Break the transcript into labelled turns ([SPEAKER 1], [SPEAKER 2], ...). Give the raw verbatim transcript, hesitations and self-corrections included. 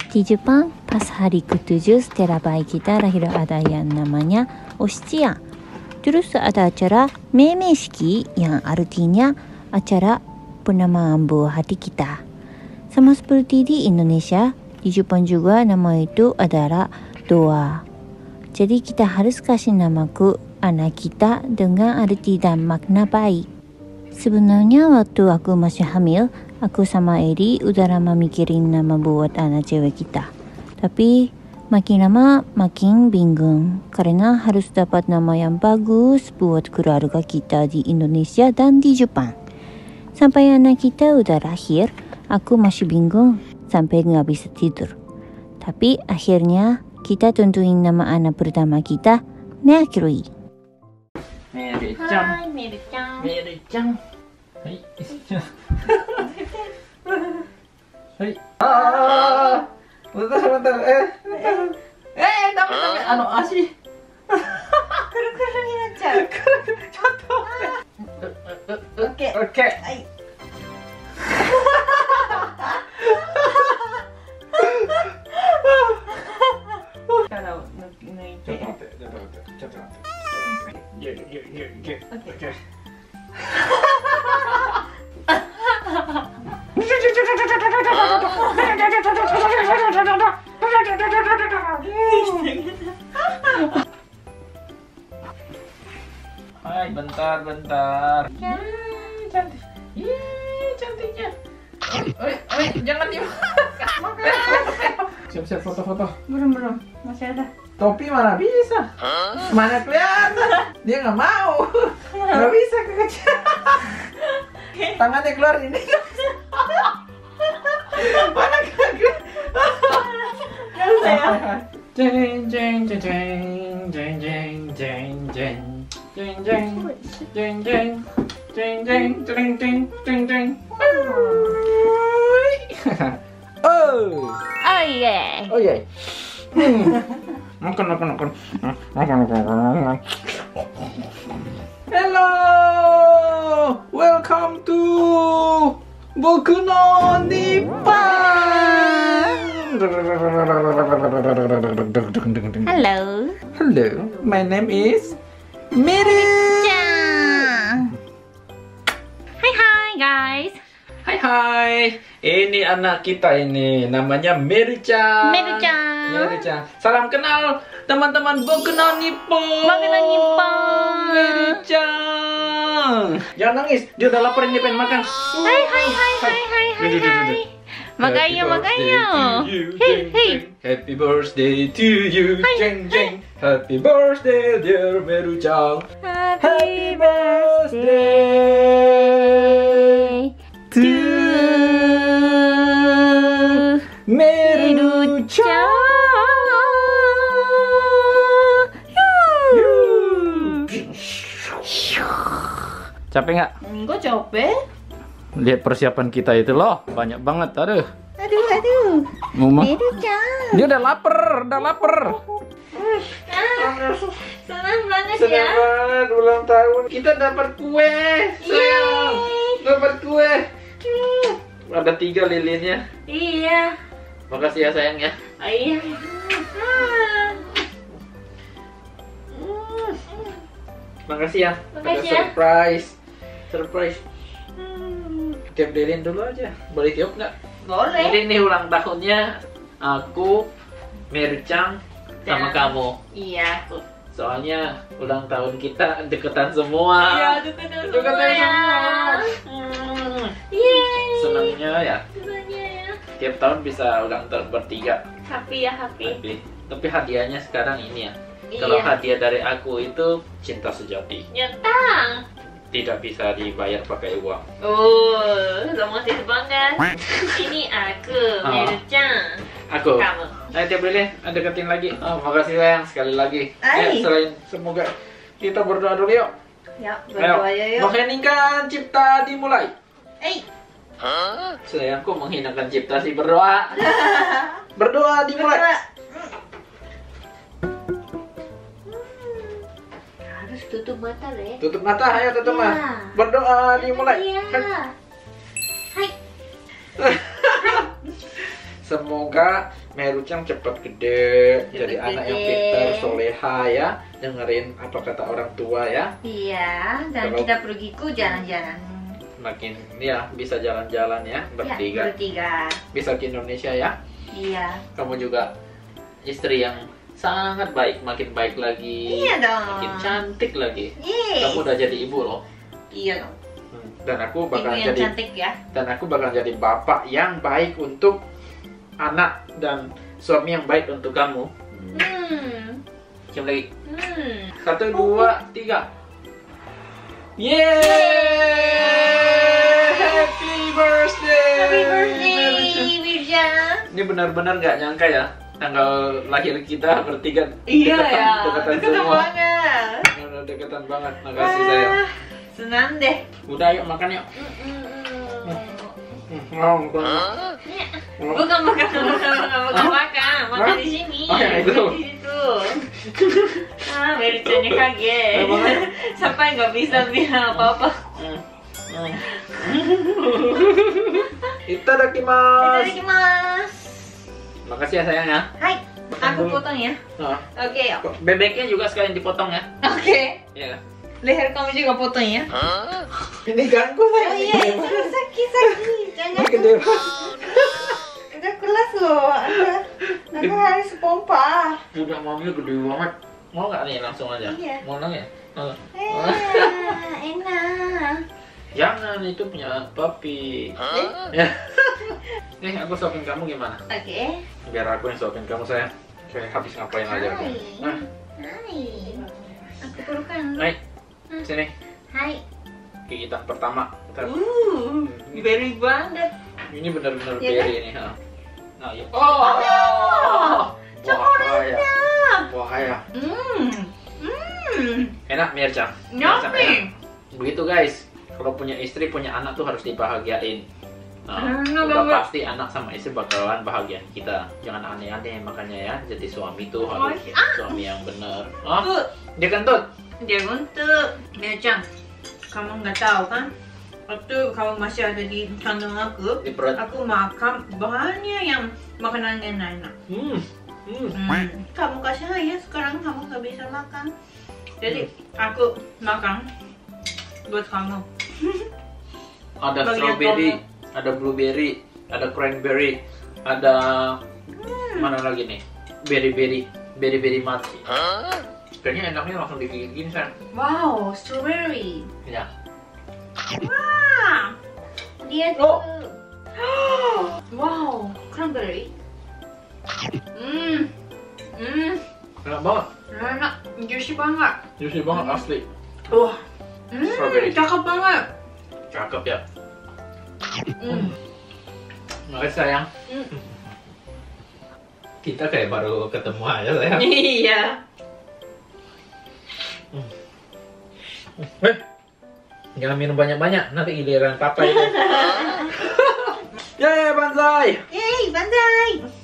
[SPEAKER 1] Di Jepang, pas hari ketujuh setelah bayi kita lahir ada yang namanya Oshchiyan. Terus ada acara Meimei-shiki yang artinya acara penamaan buah hati kita. Sama seperti di Indonesia, di Jepang juga nama itu adalah doa. Jadi kita harus kasih nama ke anak kita dengan arti dan makna baik. Sebenarnya waktu aku masih hamil, aku sama Eri udah lama mikirin nama buat anak cewek kita. Tapi makin lama makin bingung karena harus dapat nama yang bagus buat keluarga kita di Indonesia dan di Jepang. Sampai anak kita udah lahir, aku masih bingung sampai nggak bisa tidur. Tapi akhirnya kita tentuin nama anak pertama kita, Mercury.
[SPEAKER 2] Meri-chan.
[SPEAKER 1] Hai Meri-chan.
[SPEAKER 2] Meri-chan. Hai. Hai. Ah. Bentar, bentar. Eh. Eh, dapat dapat anu ashi.
[SPEAKER 1] Kuru-kuruになっちゃう。
[SPEAKER 2] ちょっと。オッケー。オッケー。はい。
[SPEAKER 1] 力を抜いて。
[SPEAKER 2] ちょっと待って、ちょっと待って、ちょっと待って。いけいけいけいけ。オッケー。Hai, bentar, bentar. Ih, cantik. Ih, cantiknya. Oi, oi, jangan dimakan. Siap-siap foto-foto.
[SPEAKER 1] Belum belum, masih ada.
[SPEAKER 2] Topi mana bisa? Mana kelihatan? Dia nggak mau. Nggak bisa kekecilan. Tangannya keluar ini. Mana kelihatan?
[SPEAKER 1] Nggak bisa ya.
[SPEAKER 2] Jeng jeng jeng jeng jeng jeng jeng jeng jeng jeng jeng jeng jeng jeng jeng jeng jeng jeng. Oh.
[SPEAKER 1] Oh yeah.
[SPEAKER 2] Oh yeah. Makan makan makan. Makan makan. Hello. Welcome to Boku no Nippan.
[SPEAKER 1] Hello.
[SPEAKER 2] Hello. My name is Meri-chan.
[SPEAKER 1] Hai hai guys.
[SPEAKER 2] Hai hai. Ini anak kita ini namanya Meri-chan.
[SPEAKER 1] Meri-chan.
[SPEAKER 2] Meri-chan. Salam kenal teman-teman Boku no Nippon.
[SPEAKER 1] Boku no Nippon.
[SPEAKER 2] Meri-chan. Jangan nangis. Dia udah lapar ini pengen makan.
[SPEAKER 1] Hai hai hai hai hai hai hai. Makanya makanya. Hei hei.
[SPEAKER 2] Happy birthday to you. Jeng jeng. Happy birthday dear Meru-chan. Happy birthday to Meru-chan. Capek nggak?
[SPEAKER 1] Enggak capek.
[SPEAKER 2] Lihat persiapan kita itu loh, banyak banget, aduh.
[SPEAKER 1] Aduh aduh.
[SPEAKER 2] Mama.
[SPEAKER 1] Meru-chan.
[SPEAKER 2] Dia udah lapar, udah lapar.
[SPEAKER 1] Ah, senang banget
[SPEAKER 2] Senang
[SPEAKER 1] ya.
[SPEAKER 2] banget ulang tahun. Kita dapat kue, sayang. Dapat kue. Hmm. Ada tiga lilinnya.
[SPEAKER 1] Iya.
[SPEAKER 2] Makasih ya sayang ya.
[SPEAKER 1] Oh, iya.
[SPEAKER 2] Makasih ya.
[SPEAKER 1] Makasih
[SPEAKER 2] Ada
[SPEAKER 1] ya.
[SPEAKER 2] surprise. Surprise. Tiap lilin dulu aja. Boleh tiup nggak?
[SPEAKER 1] Boleh.
[SPEAKER 2] Jadi ini ulang tahunnya aku, Meri-chan, sama
[SPEAKER 1] Dan-
[SPEAKER 2] kamu.
[SPEAKER 1] Iya.
[SPEAKER 2] Soalnya ulang tahun kita deketan semua.
[SPEAKER 1] Iya, deketan
[SPEAKER 2] Deketan
[SPEAKER 1] semua ya.
[SPEAKER 2] semua. Hmm.
[SPEAKER 1] Yeay.
[SPEAKER 2] Senangnya ya.
[SPEAKER 1] Senangnya ya.
[SPEAKER 2] Tiap tahun bisa ulang tahun bertiga.
[SPEAKER 1] Happy ya happy.
[SPEAKER 2] Tapi, tapi hadiahnya sekarang ini ya.
[SPEAKER 1] Iya.
[SPEAKER 2] Kalau hadiah dari aku itu cinta sejati.
[SPEAKER 1] Nyentang.
[SPEAKER 2] Tidak bisa dibayar pakai uang.
[SPEAKER 1] Oh, romantis banget. Ini aku,
[SPEAKER 2] Oh.
[SPEAKER 1] Meru-chan.
[SPEAKER 2] Aku.
[SPEAKER 1] Kamu.
[SPEAKER 2] Ayo tiap lilin, deketin lagi. Oh, makasih sayang sekali lagi.
[SPEAKER 1] Ay.
[SPEAKER 2] Eh, selain semoga kita berdoa dulu yuk.
[SPEAKER 1] Ya,
[SPEAKER 2] Ayo.
[SPEAKER 1] berdoa ya yuk.
[SPEAKER 2] Mengheningkan cipta dimulai.
[SPEAKER 1] Eh,
[SPEAKER 2] Sayangku menghinakan cipta sih berdoa. Berdoa dimulai.
[SPEAKER 1] berdoa. Harus tutup mata deh.
[SPEAKER 2] Tutup mata, ayo tutup
[SPEAKER 1] Ya.
[SPEAKER 2] mata. Berdoa dimulai.
[SPEAKER 1] Iya. Hai.
[SPEAKER 2] Semoga Merucang cepat gede,
[SPEAKER 1] Cepet
[SPEAKER 2] jadi anak yang
[SPEAKER 1] gede.
[SPEAKER 2] pintar, soleha ya, dengerin apa kata orang tua ya.
[SPEAKER 1] Iya, dan
[SPEAKER 2] Kalau-
[SPEAKER 1] kita pergi ke jalan-jalan.
[SPEAKER 2] Makin ya bisa jalan-jalan ya bertiga,
[SPEAKER 1] Ya, bertiga.
[SPEAKER 2] bisa ke Indonesia ya.
[SPEAKER 1] Iya.
[SPEAKER 2] Kamu juga istri yang sangat baik, makin baik lagi,
[SPEAKER 1] Iya dong.
[SPEAKER 2] makin cantik lagi.
[SPEAKER 1] Yeay.
[SPEAKER 2] Kamu udah jadi ibu loh.
[SPEAKER 1] Iya dong.
[SPEAKER 2] Hmm, Dan aku
[SPEAKER 1] Ibu
[SPEAKER 2] bakal
[SPEAKER 1] yang
[SPEAKER 2] jadi
[SPEAKER 1] cantik ya.
[SPEAKER 2] dan aku bakal jadi bapak yang baik untuk anak dan suami yang baik untuk kamu.
[SPEAKER 1] Hmm.
[SPEAKER 2] Cium lagi.
[SPEAKER 1] Hmm.
[SPEAKER 2] Satu, dua, tiga. Yeay! Happy birthday!
[SPEAKER 1] Happy birthday, Mirja.
[SPEAKER 2] Ini benar-benar nggak nyangka ya, tanggal lahir kita bertiga
[SPEAKER 1] Iya
[SPEAKER 2] deketan,
[SPEAKER 1] ya.
[SPEAKER 2] deketan
[SPEAKER 1] Deketan
[SPEAKER 2] semua.
[SPEAKER 1] banget.
[SPEAKER 2] Benar deketan banget. Makasih sayang.
[SPEAKER 1] Wah, senang deh.
[SPEAKER 2] Udah yuk makan yuk. Hmm, mau makan. Mau.
[SPEAKER 1] Bukan makan, bukan makan, bukan makan, makan di sini.
[SPEAKER 2] Oh, yang itu.
[SPEAKER 1] Di situ. Ah, Mirjanya kaget.
[SPEAKER 2] Emang?
[SPEAKER 1] Sampai nggak bisa bilang apa-apa.
[SPEAKER 2] Hmm. Hmm. Itadakimasu.
[SPEAKER 1] Itadakimasu.
[SPEAKER 2] Makasih ya sayang ya.
[SPEAKER 1] Hai, aku potong ya.
[SPEAKER 2] Nah,
[SPEAKER 1] Oke, yuk.
[SPEAKER 2] bebeknya juga sekalian dipotong ya.
[SPEAKER 1] Oke.
[SPEAKER 2] Iya.
[SPEAKER 1] Leher kamu juga potong ya.
[SPEAKER 2] Ini ganggu
[SPEAKER 1] Oh
[SPEAKER 2] sayang.
[SPEAKER 1] iya, itu sakit sakit. Jangan.
[SPEAKER 2] Ini gede banget.
[SPEAKER 1] Udah kelas loh. Anda, Anda harus pompa.
[SPEAKER 2] Udah maunya gede banget. Mau nggak nih langsung aja?
[SPEAKER 1] Iya.
[SPEAKER 2] Mau nang ya? Oh.
[SPEAKER 1] Eh, enak.
[SPEAKER 2] Jangan, itu punya papi.
[SPEAKER 1] Eh?
[SPEAKER 2] Ya. Nih aku suapin kamu gimana?
[SPEAKER 1] Oke.
[SPEAKER 2] Biar aku yang suapin kamu sayang. Kayak habis ngapain aja aku.
[SPEAKER 1] Hai.
[SPEAKER 2] Nah,
[SPEAKER 1] Hai. Aku pelukan.
[SPEAKER 2] naik sini.
[SPEAKER 1] Hai.
[SPEAKER 2] Kita pertama. Kita,
[SPEAKER 1] Uh, berry banget.
[SPEAKER 2] ini benar-benar
[SPEAKER 1] Iya
[SPEAKER 2] berry ini. Ha. Nah, yuk. Oh, bahaya.
[SPEAKER 1] Coklatnya.
[SPEAKER 2] Bahaya.
[SPEAKER 1] Hmm. Hmm.
[SPEAKER 2] Enak Mirja.
[SPEAKER 1] Yummy.
[SPEAKER 2] Begitu guys. Kalau punya istri, punya anak tuh harus dibahagiain. Nah,
[SPEAKER 1] Hmm,
[SPEAKER 2] udah
[SPEAKER 1] banget.
[SPEAKER 2] pasti anak sama istri bakalan bahagiain kita. Jangan aneh-aneh makanya ya. Jadi suami tuh harus
[SPEAKER 1] Oh,
[SPEAKER 2] suami yang benar. Oh,
[SPEAKER 1] Tuh,
[SPEAKER 2] dia kentut.
[SPEAKER 1] dia untuk Mirjang. Kamu nggak tahu kan? Waktu kamu masih ada di kandung aku,
[SPEAKER 2] Di perut.
[SPEAKER 1] aku makan banyak yang makanan yang enak.
[SPEAKER 2] Hmm. Hmm.
[SPEAKER 1] Hmm. Kamu kasih saya, sekarang kamu nggak bisa makan. Jadi aku makan buat kamu.
[SPEAKER 2] Ada
[SPEAKER 1] Bagian
[SPEAKER 2] strawberry, ada blueberry, ada cranberry, ada mana lagi nih? Berry-berry, berry-berry mati. Kayaknya enaknya langsung digigit gini kan?
[SPEAKER 1] Wow, strawberry.
[SPEAKER 2] Ya.
[SPEAKER 1] Wah, dia
[SPEAKER 2] Oh.
[SPEAKER 1] tuh. Wow, cranberry. Hmm, hmm,
[SPEAKER 2] Enak banget.
[SPEAKER 1] enak, juicy banget.
[SPEAKER 2] Juicy banget asli.
[SPEAKER 1] Wah, hmm,
[SPEAKER 2] Strawberry.
[SPEAKER 1] cakep banget.
[SPEAKER 2] Cakep ya.
[SPEAKER 1] Hmm.
[SPEAKER 2] Makasih sayang.
[SPEAKER 1] Hmm.
[SPEAKER 2] Kita kayak baru ketemu aja sayang.
[SPEAKER 1] Iya.
[SPEAKER 2] Eh, jangan minum banyak-banyak, nanti giliran papa itu. Yeay, banzai!
[SPEAKER 1] Yeay, banzai.